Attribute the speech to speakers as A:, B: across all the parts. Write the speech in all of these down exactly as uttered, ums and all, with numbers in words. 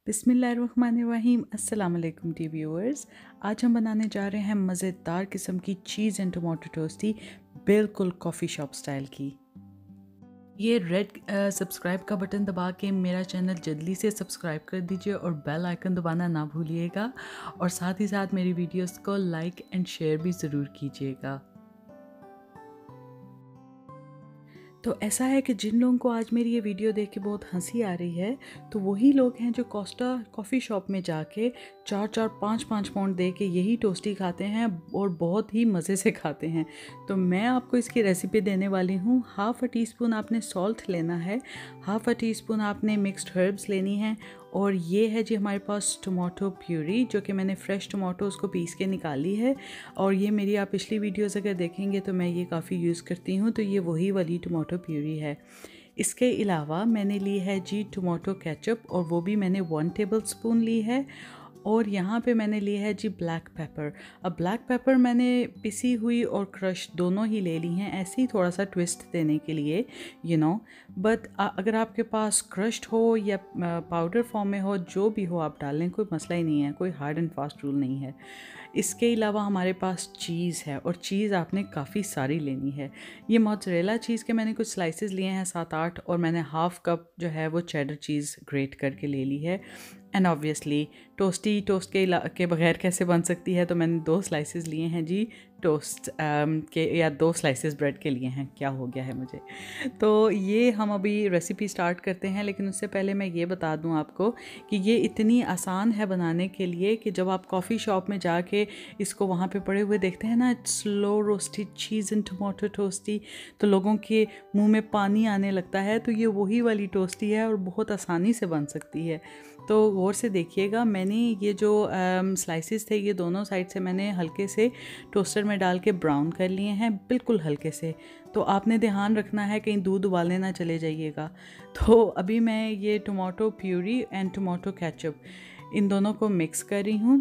A: बिस्मिल्लाहिर्रहमानिर्रहीम। अस्सलाम वालेकुम टी व्यूअर्स। आज हम बनाने जा रहे हैं मज़ेदार किस्म की चीज़ एंड टमाटो टोस्टी, बिल्कुल कॉफ़ी शॉप स्टाइल की। ये रेड सब्सक्राइब का बटन दबा के मेरा चैनल जल्दी से सब्सक्राइब कर दीजिए और बेल आइकन दबाना ना भूलिएगा, और साथ ही साथ मेरी वीडियोस को लाइक एंड शेयर भी ज़रूर कीजिएगा। तो ऐसा है कि जिन लोगों को आज मेरी ये वीडियो देख के बहुत हंसी आ रही है, तो वही लोग हैं जो कोस्टा कॉफ़ी शॉप में जाके चार चार पाँच पाँच पाउंड दे के यही टोस्टी खाते हैं और बहुत ही मज़े से खाते हैं। तो मैं आपको इसकी रेसिपी देने वाली हूँ। हाफ़ अ टी स्पून आपने सॉल्ट लेना है, हाफ़ अ टी स्पून आपने मिक्स्ड हर्ब्स लेनी है, और ये है जी हमारे पास टमाटो प्यूरी, जो कि मैंने फ़्रेश टमाटो उसको पीस के निकाली है। और ये मेरी आप पिछली वीडियोस अगर देखेंगे तो मैं ये काफ़ी यूज़ करती हूँ, तो ये वही वाली टमाटो प्यूरी है। इसके अलावा मैंने ली है जी टमाटो केचप, और वो भी मैंने वन टेबल स्पून ली है। और यहाँ पे मैंने लिया है जी ब्लैक पेपर। अब ब्लैक पेपर मैंने पिसी हुई और क्रश दोनों ही ले ली हैं, ऐसे ही थोड़ा सा ट्विस्ट देने के लिए, यू नो। बट अगर आपके पास क्रश्ड हो या पाउडर फॉर्म में हो, जो भी हो आप डाल लें, कोई मसला ही नहीं है, कोई हार्ड एंड फास्ट रूल नहीं है। इसके अलावा हमारे पास चीज़ है, और चीज़ आपने काफ़ी सारी लेनी है। ये मोज़रेला चीज़ के मैंने कुछ स्लाइसेस लिए हैं, सात आठ, और मैंने हाफ़ कप जो है वो चेडर चीज़ ग्रेट करके ले ली है। एंड ऑब्वियसली टोस्टी टोस्ट के के बगैर कैसे बन सकती है, तो मैंने दो स्लाइसेस लिए हैं जी टोस्ट um, के, या दो स्लाइसेस ब्रेड के लिए हैं, क्या हो गया है मुझे। तो ये हम अभी रेसिपी स्टार्ट करते हैं, लेकिन उससे पहले मैं ये बता दूं आपको कि ये इतनी आसान है बनाने के लिए कि जब आप कॉफ़ी शॉप में जाके इसको वहाँ पे पड़े हुए देखते हैं ना, slow roasted cheese and tomato toasty, तो लोगों के मुंह में पानी आने लगता है। तो ये वही वाली टोस्टी है और बहुत आसानी से बन सकती है। तो गौर से देखिएगा, मैंने ये जो स्लाइसेस थे ये दोनों साइड से मैंने हल्के से टोस्टर में डाल के ब्राउन कर लिए हैं, बिल्कुल हल्के से। तो आपने ध्यान रखना है कहीं दूध उबालने ना चले जाइएगा। तो अभी मैं ये tomato puree and tomato ketchup इन दोनों को मिक्स कर रही हूँ,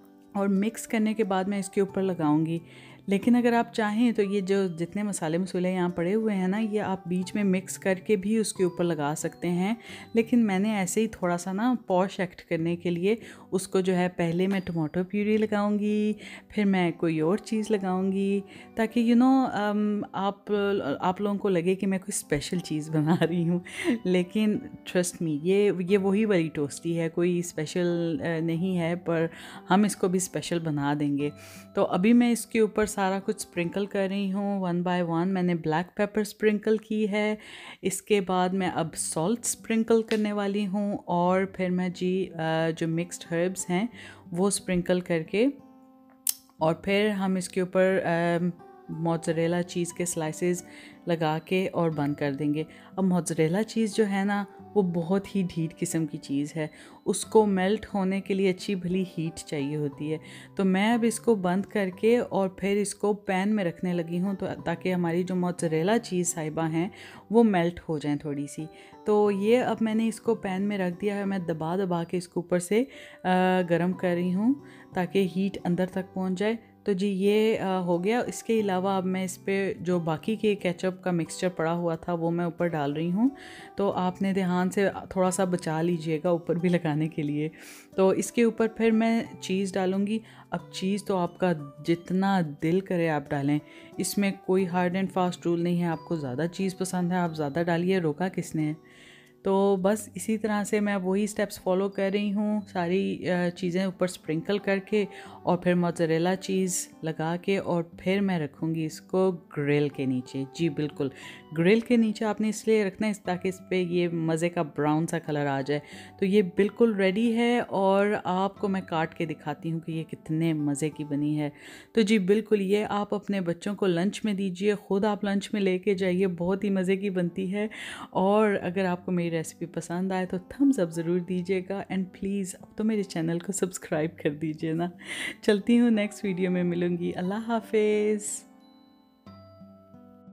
A: और मिक्स करने के बाद मैं इसके ऊपर लगाऊंगी। लेकिन अगर आप चाहें तो ये जो जितने मसाले मसूले यहाँ पड़े हुए हैं ना, ये आप बीच में मिक्स करके भी उसके ऊपर लगा सकते हैं। लेकिन मैंने ऐसे ही थोड़ा सा ना पॉश एक्ट करने के लिए उसको जो है, पहले मैं टमाटो प्यूरी लगाऊंगी, फिर मैं कोई और चीज़ लगाऊंगी, ताकि यू नो आप आप लोगों को लगे कि मैं कोई स्पेशल चीज़ बना रही हूँ। लेकिन ट्रस्ट मी, ये ये वही वाली टोस्टी है, कोई स्पेशल नहीं है, पर हम इसको भी स्पेशल बना देंगे। तो अभी मैं इसके ऊपर सारा कुछ स्प्रिंकल कर रही हूँ वन बाय वन। मैंने ब्लैक पेपर स्प्रिंकल की है, इसके बाद मैं अब सॉल्ट स्प्रिंकल करने वाली हूँ, और फिर मैं जी जो मिक्स्ड हर्ब्स हैं वो स्प्रिंकल करके, और फिर हम इसके ऊपर मोज़रेला चीज़ के स्लाइसेस लगा के और बंद कर देंगे। अब मोज़रेला चीज़ जो है ना, वो बहुत ही ढीठ किस्म की चीज़ है, उसको मेल्ट होने के लिए अच्छी भली हीट चाहिए होती है। तो मैं अब इसको बंद करके और फिर इसको पैन में रखने लगी हूँ, तो ताकि हमारी जो मोज़रेला चीज़ साहिबा हैं वो मेल्ट हो जाएं थोड़ी सी। तो ये अब मैंने इसको पैन में रख दिया है, मैं दबा दबा के इसको ऊपर से गर्म कर रही हूँ ताकि हीट अंदर तक पहुँच जाए। तो जी ये आ, हो गया। इसके अलावा अब मैं इस पर जो बाकी के केचप का मिक्सचर पड़ा हुआ था वो मैं ऊपर डाल रही हूँ। तो आपने ध्यान से थोड़ा सा बचा लीजिएगा ऊपर भी लगाने के लिए। तो इसके ऊपर फिर मैं चीज़ डालूँगी। अब चीज़ तो आपका जितना दिल करे आप डालें, इसमें कोई हार्ड एंड फास्ट रूल नहीं है। आपको ज़्यादा चीज़ पसंद है आप ज़्यादा डालिए, रोका किसने है। तो बस इसी तरह से मैं वही स्टेप्स फॉलो कर रही हूँ, सारी चीज़ें ऊपर स्प्रिंकल करके और फिर मोज़रेला चीज़ लगा के, और फिर मैं रखूँगी इसको ग्रिल के नीचे। जी बिल्कुल, ग्रिल के नीचे आपने इसलिए रखना है ताकि इस पर ये मज़े का ब्राउन सा कलर आ जाए। तो ये बिल्कुल रेडी है, और आपको मैं काट के दिखाती हूँ कि ये कितने मज़े की बनी है। तो जी बिल्कुल, ये आप अपने बच्चों को लंच में दीजिए, ख़ुद आप लंच में लेके जाइए, बहुत ही मज़े की बनती है। और अगर आपको मेरी रेसिपी पसंद आए तो थम्स अप ज़रूर दीजिएगा, एंड प्लीज़ अब तो मेरे चैनल को सब्सक्राइब कर दीजिए ना। चलती हूँ, नेक्स्ट वीडियो में मिलूँगी। अल्लाह हाफिज़।